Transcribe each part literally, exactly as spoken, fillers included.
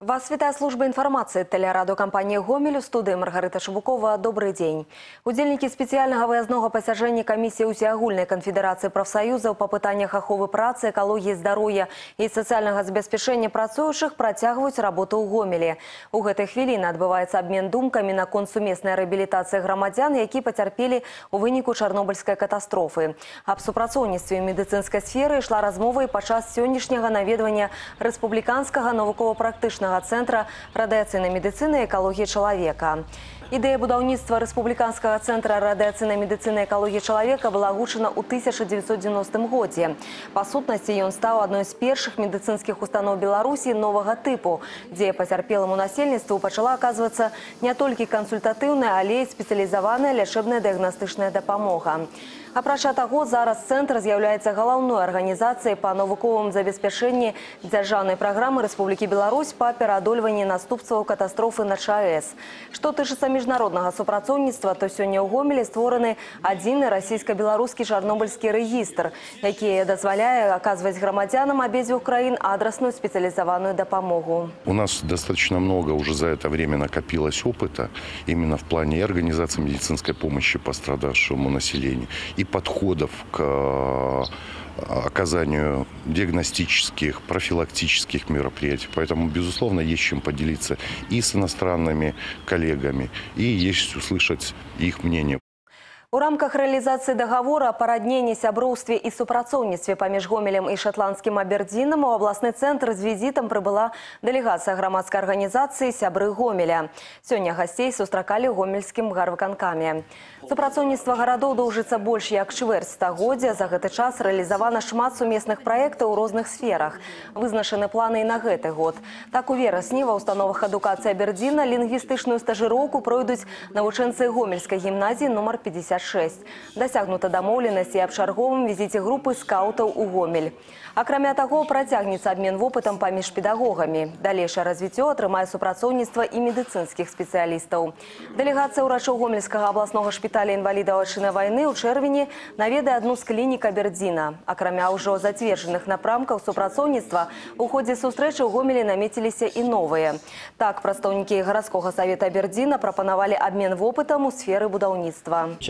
Вас вітає служба інформації телерадіокомпанії «Гомель», у студії Маргарита Шабукова. Добрий день. Удзельнікі спецыяльнага выязнога пасяджэння камісіі ўсеагульнай канфедэрацыі прафсаюзаў па пытаннях аховы працы, экалогіі, здароўя і сацыяльнага забеспячэння працуючых працягваюць работу ў Гомелі. У гэтай хвіліны адбываецца абмен думкамі наконт сумеснай рэабілітацыі грамадзян, які пацярпелі ў выніку чарнобыльскай катастрофы. Аб супрацоўніцтве медыцынскай сферы ішла размова і падчас сённяшняга наведвання рэспубліканскага навукова-практычнага центра радыацыйнай медыцыны і экалогіі чалавека. Ідэя будаўніцтва рэспубліканскага цэнтра радыацыйнай медыцыны і экалогіі чалавека была агучана ў тысяча дзевяцьсот дзевяностым годзе. Па сутнасці ён стаў адной з першых медыцынскіх устаноў Беларусі новага тыпу, дзе пацярпеламу насельніцтву пачала аказвацца не толькі кансультатыўная, але і спецыялізаваная лячэбная дыягнастычная дапамога. Апрача таго, зараз цэнтр з'яўляецца галоўной арганізацыяй па навуковым забеспячэнні дзяржаўнай праграмы Рэспублікі Беларусь па пераадольванні наступстваў катастрофы на ЧАЭС. Што тычыцца міжнароднага супрацоўніцтва, то сёння ў Гомелі створаны адзіны расійска-беларускі чарнобыльскі рэгістр, які дазваляе аказваць грамадзянам абедзвюх краін адрасную спецыялізаваную дапамогу. У нас достаточно много уже за это время накопилось опыта именно в плане организации медицинской помощи пострадавшему населению и подходов к оказанию диагностических, профилактических мероприятий. Поэтому, безусловно, есть чем поделиться и с иностранными коллегами, и есть услышать их мнение. У рамках рэалізацыі дагавора па радненні, сяброўстве і супрацоўніцтве паміж Гомелем і шатландскім Абердзінам у абласны цэнтр з візітам прыбыла дэлегацыя грамадскай арганізацыі «Сябры Гомеля». Сёння гасцей сустракалі ў гомельскім гарвыканкаме. Супрацоўніцтва гарадоў доўжыцца больш як чвэрць стагоддзя. За гэты час рэалізавана шмат сумесных праектаў у розных сферах. Вызначаны планы і на гэты год. Так, у верасні ва ўстановах адукацыі Абердзіна лінгвістычную стажыроўку пройдуць навучэнцы гомельскай гімназіі нумар пятьдесят шесть. Дасягнута дамоўленасці аб чарговым візіце групы скаутаў у Гомель. Акрамя таго, працягнецца абмен вопытам паміж педагогамі. Далейшае развіццё атрымае супрацоўніцтва і медыцынскіх спецыялістаў. Дэлегацыя ўрачоў Гомельскага абласнога шпіталя інвалідаў айчыннай вайны ў чэрвені наведае адну з клінік Абердзіна. Акрамя ўжо зацверджаных напрамкаў супрацоўніцтва, у ходзе сустрэчы ў Гомелі намеціліся і новыя. Так, прадстаўнікі гарадскога савета Абердзіна прапанавалі абмен вопытам у сферы будаўніцтва.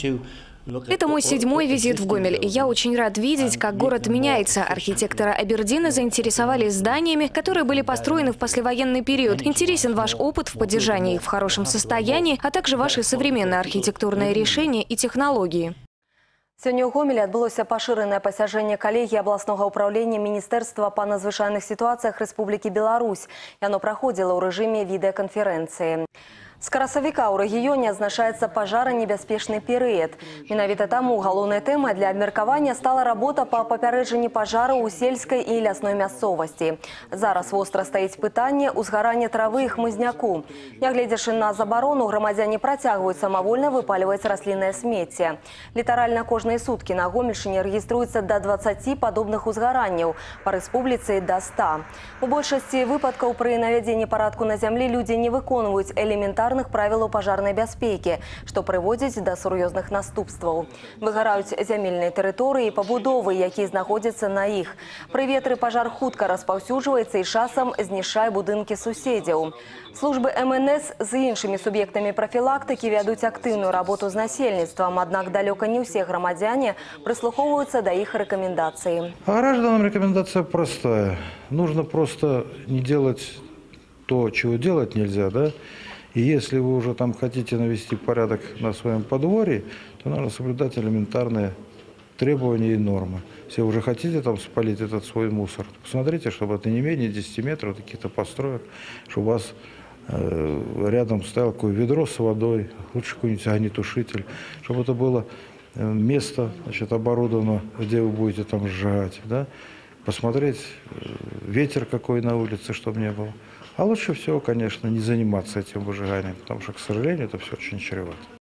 Это мой седьмой визит в Гомель, и я очень рад видеть, как город меняется. Архитекторы Абердина заинтересовались зданиями, которые были построены в послевоенный период. Интересен ваш опыт в поддержании их в хорошем состоянии, а также ваши современные архитектурные решения и технологии. Сёння ў Гомелі адбылося пашыранае пасяджэнне калегіі абласнога ўпраўлення Міністэрства па надзвычайных сітуацыях Рэспублікі Беларусь. Яно праходзіла ў рэжыме відэаканферэнцыі. З красавіка ў рэгіёне адзначаецца пажаранебяспечны перыяд. Менавіта таму галоўнай тэмай для абмеркавання стала работа па папярэджанні пажараў у сельскай і лясной мясцовасці. Зараз востра стаіць пытанне ўзгарання травы і хмызняку. Нягледзячы на забарону, грамадзяне працягваюць самавольна выпальваць расліннае смецце. Літаральна кожныя суткі на Гомельшчыне рэгіструецца да дваццаці падобных узгаранняў, па рэспубліцы да ста. У большасці выпадкаў пры навядзенні парадку на зямлі людзі не выконваюць элементарных правілаў пажарнай бяспекі, што прыводзіць да сур'ёзных наступстваў. Выгараюць зямельныя тэрыторыі і пабудовы, якія знаходзяцца на іх. Пры ветры пажар хутка распаўсюджваецца і часам знішчае будынкі суседзяў. Службы эм эн эс з іншымі суб'ектамі прафілактыкі вядуць актыўную работу з насельніцтвам, аднак далёка не ўсе грамадзяне прыслухоўваюцца да іх рэкамендацый. А гражданам рекомендация простая. Нужно просто не делать то, чего делать нельзя, да? И если вы уже там хотите навести порядок на своем подворье, то нужно соблюдать элементарные требования и нормы. Если вы уже хотите там спалить этот свой мусор, посмотрите, чтобы это не менее десяти метров каких-то построек, чтобы у вас э, рядом стояло какое ведро с водой, лучше какой-нибудь огнетушитель, чтобы это было место, значит, оборудовано, где вы будете там сжигать, да? Посмотреть ветер какой на улице, чтобы не было. А лучше всего, конечно, не заниматься этим выжиганием, потому что, к сожалению, это все очень чревато.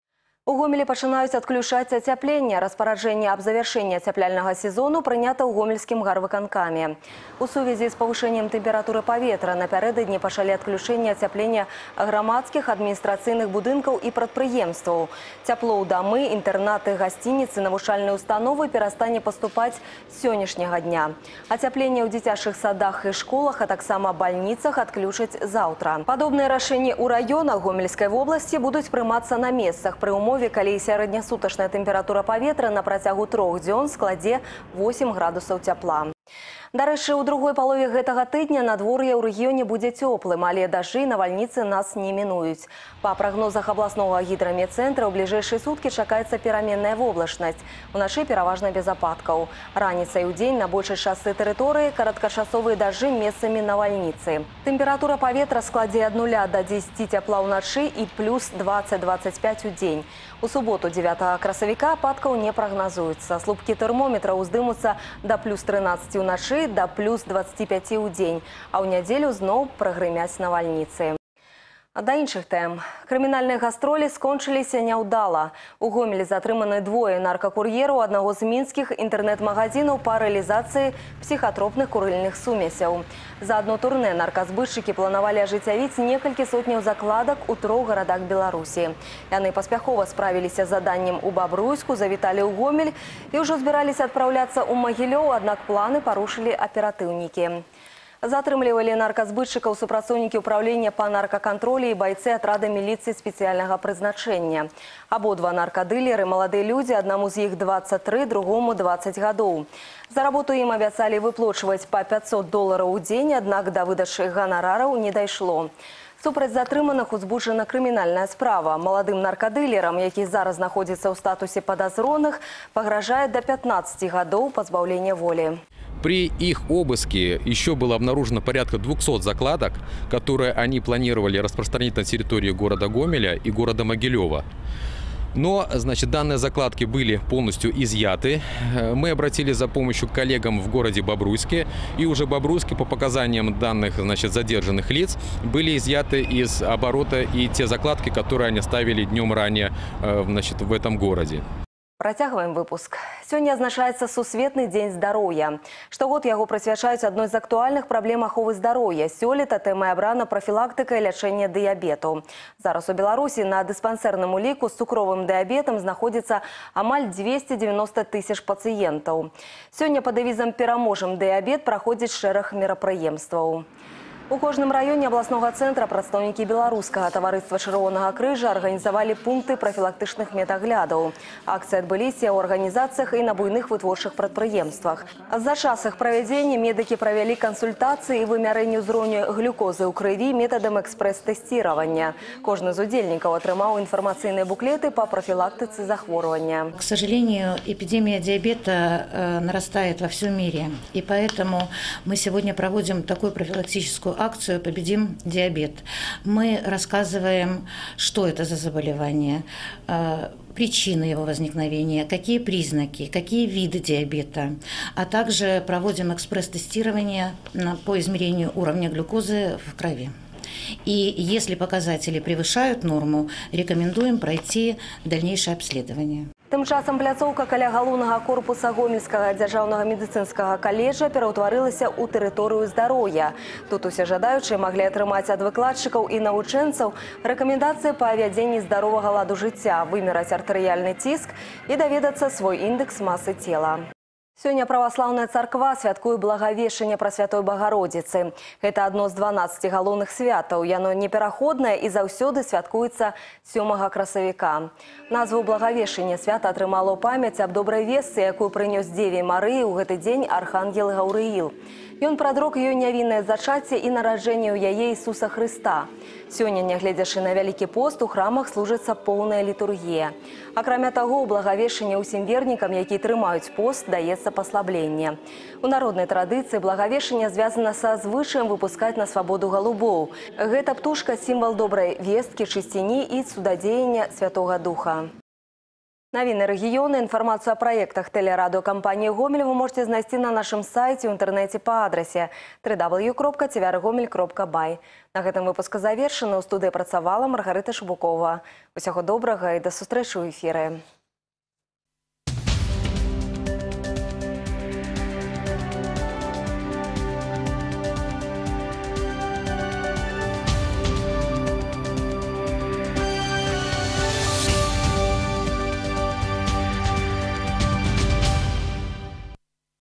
У Гомелі пачынаюць адключаць ацяпленне. Распараджэнне аб завяршэнні ацяпляльнага сезону прынята ў гомельскім гарвыканкаме. У сувязі з павышэннем тэмпературы паветра напярэдадні пачалі адключэнне ацяплення грамадскіх, адміністрацыйных будынкаў і прадпрыемстваў. Цяпло ў дамы, інтэрнаты, гасцініцы, навучальныя установы перастане паступаць з сённяшняга дня. Ацяпленне ў дзіцячых садах і школах, а таксама бальніцах адключаць заўтра. Падобныя рашэнні ў раёнах Гомельскай вобласці будуць прымацца на месцах пры умове, калі сярэднесутачная тэмпература паветра на працягу трох дзён складзе восем градусаў цяпла. Дарэчы, у другой палове гэтага тыдня надвор'е ў рэгіёне будзе цёплым, але дажджы і навальніцы нас не мінуюць. Па прагнозах абласнога гідраметцэнтра ў бліжэйшыя суткі чакаецца пераменная воблачнасць. Уначы пераважна без ападкаў. Раніцай у дзень на большай частцы тэрыторыі кароткачасовыя дажджы месцамі навальніцы. Тэмпература паветра складзе ад нуля да дзесяці цяпла ўначы і плюс дваццаць - дваццаць пяць у дзень. У суботу дзевятага красавіка ападкаў не прагназуецца. Слупкі тэрмометра ўздымуцца да плюс трынаццаці ўначы да плюс дваццаці пяці ў дзень, а ў нядзелю зноў прагрымяць навальніцы. Да іншых тэм. Крымінальныя гастролі скончыліся няўдала. У Гомелі затрыманы двое наркакур'ераў аднаго з мінскіх інтэрнэт-магазінаў па рэалізацыі псіхатропных курыльных сумесяў. За адно турнэ нарказбытчыкі планавалі ажыццявіць некалькі сотняў закладак у трох гарадах Беларусі. Яны паспяхова справіліся з заданнем у Бабруйску, завіталі ў Гомель і ўжо збіраліся адпраўляцца ў Магілёў, аднак планы парушылі аператыўнікі. Затрымлівалі нарказбытчыкаў супрацоўнікі ўправлення па наркакантролі і байцы атрада міліцыі спецыяльнага прызначэння. Абодва наркадылеры – маладыя людзі, аднаму з іх дваццаць тры, другому дваццаць гадоў. За работу ім абяцалі выплачваць па пяцьсот долараў у дзень, аднак да выдачы ганарараў не дайшло. Супраць затрыманых узбуджана крымінальная справа. Маладым наркадылерам, які зараз знаходзіцца ў статусе падазроных, пагражае да пятнаццаці гадоў пазбаўлення волі. При их обыске еще было обнаружено порядка двухсот закладок, которые они планировали распространить на территории города Гомеля и города Могилева. Но, значит, данные закладки были полностью изъяты. Мы обратились за помощью к коллегам в городе Бобруйске. И уже в Бобруйске, по показаниям данных, значит, задержанных лиц, были изъяты из оборота и те закладки, которые они ставили днем ранее, значит, в этом городе. Працягваем выпуск. Сёння адзначаецца Сусветны дзень здароўя. Штогод яго прысвячаюць адной з актуальных праблем аховы здароўя. Сёлета тэмай абрана прафілактыка і лячэнне дыябету. Зараз у Беларусі на дыспансерным уліку з цукровым дыябетам знаходзіцца амаль дзвесце дзевяноста тысяч пацыентаў. Сёння па дэвізам «Пераможам дыябет» праходзіць шэраг мерапрыемстваў. У кожным раёне абласнога цэнтра прадстаўнікі беларускага таварыства Чырвонага крыжа арганізавалі пункты прафілактычных медаглядаў. Акцыі адбыліся ў арганізацыях і на буйных вытворчых прадпрыемствах. За час іх правядзення медыкі правялі кансультацыі і вымярэнне ўзроўню глюкозы ў крыві метадам экспрэс-тэсціравання. Кожны з удзельнікаў атрымаў інфармацыйныя буклеты па прафілактыцы захворвання. К сожалению, эпидемия диабета нарастает во всем мире. И поэтому мы сегодня проводим такую профилактическую акцию «Победим диабет». Мы рассказываем, что это за заболевание, причины его возникновения, какие признаки, какие виды диабета, а также проводим экспресс-тестирование по измерению уровня глюкозы в крови. И если показатели превышают норму, рекомендуем пройти дальнейшее обследование. Тым часам пляцоўка каля галоўнага корпуса Гомельскага дзяржаўнага медыцынскага каледжа пераўтварылася ў тэрыторыю здароўя. Тут усе жадаючыя маглі атрымаць ад выкладчыкаў і навучэнцаў рэкамендацыі па вядзенні здаровага ладу жыцця, вымераць артэрыяльны ціск і даведацца свой індэкс масы цела. Сёння праваслаўная царква святкуе благавешчанне Прасвятой Багародзіцы. Гэта адно з дванаццаці галоўных святаў. Яно непераходнае і заўсёды святкуецца сёмага красавіка. Назву благавешчання свята атрымала ў памяць аб добрай вестцы, якую прынёс Дзеве Марыі ў гэты дзень архангел Гаўрыіл. Ён прадрок ёй нявіннае зачацце і нараджэнне ў яе Ісуса Хрыста. Сёння, нягледзячы на вялікі пост, у храмах служыцца поўная літургія. Акрамя таго, у благавешчанне ўсім вернікам, які трымаюць пост, даецца паслабленне. У народнай традыцыі благавешчанне звязана са звычаем выпускаць на свабоду галубоў. Гэта птушка – сімвал добрай весткі, чысціні і цудадзеяння Святога Духа. Навіны рэгіёна, інфармацыю о праектах тэлерадыёкампаніі «Гомель» вы можете знайсці на нашым сайце ў інтэрнэце па адрасе дабл ю дабл ю дабл ю кропка цвяргомель кропка бай. На гэтым выпуск завершаны. У студыі працавала Маргарыта Шубукова. Усяго добрага і да сустрэчы ў эфіры.